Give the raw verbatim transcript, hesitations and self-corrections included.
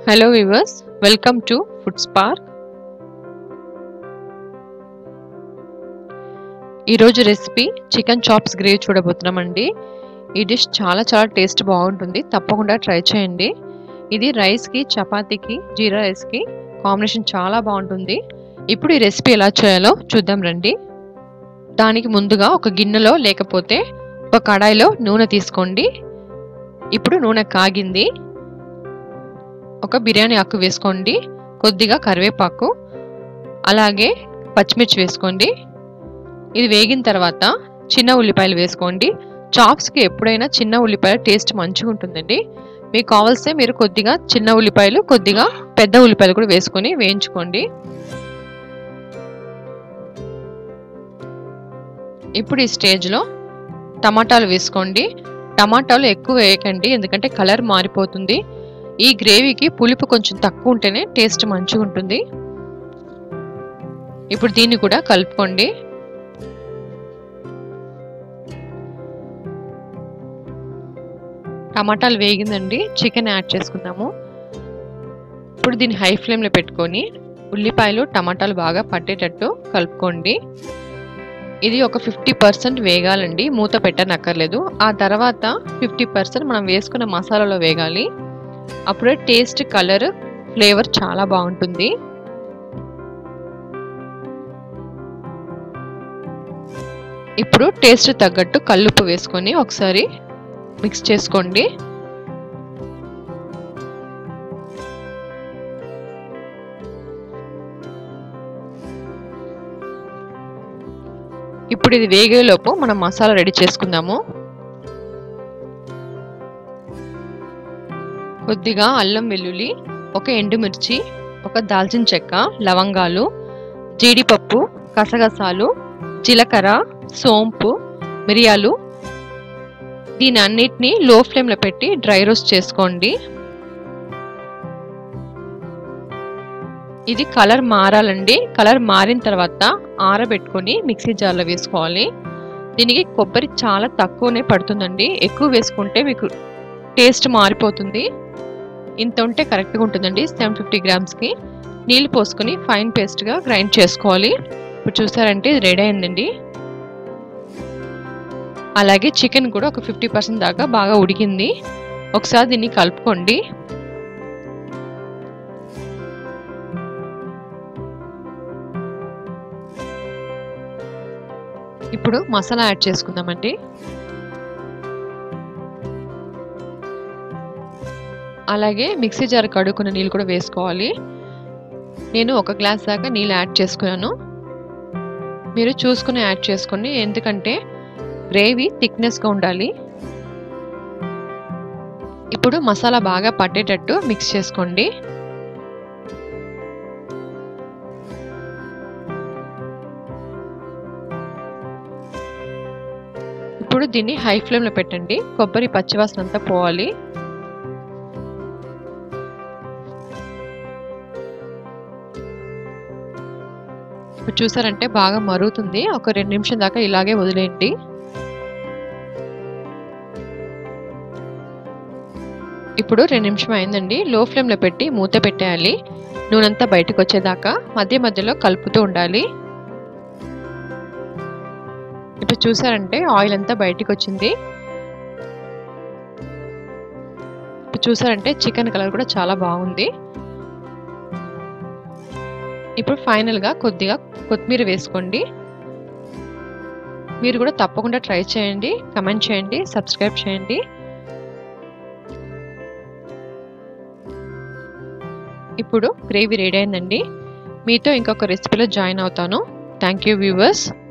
Hello viewers, welcome to Food Spark. ఈ రోజు recipe chicken chops gravy చూడబోతున్నామండి. ఈ డిష్ చాలా చాలా టేస్ట్ బాగుంటుంది, తప్పకుండా ట్రై చేయండి. ఇది రైస్ కి, చపాతీకి, జీరా రైస్ కి కాంబినేషన్ చాలా బాగుంటుంది. ఇప్పుడు ఈ రెసిపీ ఎలా చేయాలో చూద్దాం రండి. దానికి ముందుగా ఒక గిన్నెలో లేకపోతే ఒక కడాయిలో నూనె తీసుకోండి. ఇప్పుడు నూనె కాగింది. ఒక బిర్యానీ ఆకు వేసుకోండి, కొద్దిగా కరివేపాకు, అలాగే పచ్చిమిర్చి వేసుకోండి. ఇది వేగిన తర్వాత చిన్న ఉల్లిపాయలు వేసుకోండి. చాప్స్కి ఎప్పుడైనా చిన్న ఉల్లిపాయల టేస్ట్ మంచిగా ఉంటుందండి. మీకు కావాల్స్తే మీరు కొద్దిగా చిన్న ఉల్లిపాయలు, కొద్దిగా పెద్ద ఉల్లిపాయలు కూడా వేసుకొని వేయించుకోండి. ఇప్పుడు ఈ స్టేజ్లో టమాటాలు వేసుకోండి. టమాటాలు ఎక్కువ వేయకండి, ఎందుకంటే కలర్ మారిపోతుంది. ఈ గ్రేవీకి పులుపు కొంచెం తక్కువ ఉంటేనే టేస్ట్ మంచిగా ఉంటుంది. ఇప్పుడు దీన్ని కూడా కలుపుకోండి. టమాటాలు వేగిందండి, చికెన్ యాడ్ చేసుకుందాము. ఇప్పుడు దీన్ని హై ఫ్లేమ్లో పెట్టుకొని ఉల్లిపాయలు టమాటాలు బాగా పట్టేటట్టు కలుపుకోండి. ఇది ఒక ఫిఫ్టీ పర్సెంట్ వేగాలండి, మూత పెట్టనక్కర్లేదు. ఆ తర్వాత ఫిఫ్టీ పర్సెంట్ మనం వేసుకున్న మసాలాలో వేగాలి. అప్పుడే టేస్ట్, కలర్, ఫ్లేవర్ చాలా బాగుంటుంది. ఇప్పుడు టేస్ట్ తగ్గట్టు కల్లుప్పు వేసుకొని ఒకసారి మిక్స్ చేసుకోండి. ఇప్పుడు ఇది వేగేలోపు మనం మసాలా రెడీ చేసుకుందాము. కొద్దిగా అల్లం వెల్లుల్లి, ఒక ఎండుమిర్చి, ఒక దాల్చిన చెక్క, లవంగాలు, జీడిపప్పు, కసగసాలు, జీలకర్ర, సోంపు, మిరియాలు, దీని అన్నిటినీ లో ఫ్లేమ్లో పెట్టి డ్రై రోస్ట్ చేసుకోండి. ఇది కలర్ మారాలండి. కలర్ మారిన తర్వాత ఆరబెట్టుకొని మిక్సీ జార్లో వేసుకోవాలి. దీనికి కొబ్బరి చాలా తక్కువనే పడుతుందండి, ఎక్కువ వేసుకుంటే మీకు టేస్ట్ మారిపోతుంది. ఇంత ఉంటే కరెక్ట్గా ఉంటుందండి. సెవెన్ ఫిఫ్టీ గ్రామ్స్కి నీళ్ళు పోసుకొని ఫైన్ పేస్ట్గా గ్రైండ్ చేసుకోవాలి. ఇప్పుడు చూసారంటే ఇది రెడీ అయిందండి. అలాగే చికెన్ కూడా ఒక ఫిఫ్టీ పర్సెంట్ దాకా బాగా ఉడికింది. ఒకసారి దీన్ని కలుపుకోండి. ఇప్పుడు మసాలా యాడ్ చేసుకుందామండి. అలాగే మిక్సీ జార్ కడుక్కున్న నీళ్ళు కూడా వేసుకోవాలి. నేను ఒక గ్లాస్ దాకా నీళ్ళు యాడ్ చేసుకున్నాను. మీరు చూసుకుని యాడ్ చేసుకోండి, ఎందుకంటే గ్రేవీ థిక్నెస్గా ఉండాలి. ఇప్పుడు మసాలా బాగా పట్టేటట్టు మిక్స్ చేసుకోండి. ఇప్పుడు దీన్ని హై ఫ్లేమ్లో పెట్టండి, కొబ్బరి పచ్చివాసన అంతా పోవాలి. ఇప్పుడు చూసారంటే బాగా మరుగుతుంది. ఒక రెండు నిమిషం దాకా ఇలాగే వదిలేయండి. ఇప్పుడు రెండు నిమిషం అయిందండి. లో ఫ్లేమ్లో పెట్టి మూత పెట్టేయాలి. నూనెంతా బయటకు వచ్చేదాకా మధ్య మధ్యలో కలుపుతూ ఉండాలి. ఇప్పుడు చూసారంటే ఆయిల్ అంతా బయటకు వచ్చింది. ఇప్పుడు చూసారంటే చికెన్ కలర్ కూడా చాలా బాగుంది. ఇప్పుడు ఫైనల్గా కొద్దిగా కొత్తిమీర వేసుకోండి. మీరు కూడా తప్పకుండా ట్రై చేయండి, కమెంట్ చేయండి, సబ్స్క్రైబ్ చేయండి. ఇప్పుడు గ్రేవీ రెడీ అయిందండి. మీతో ఇంకొక రెసిపీలో జాయిన్ అవుతాను. Thank you viewers.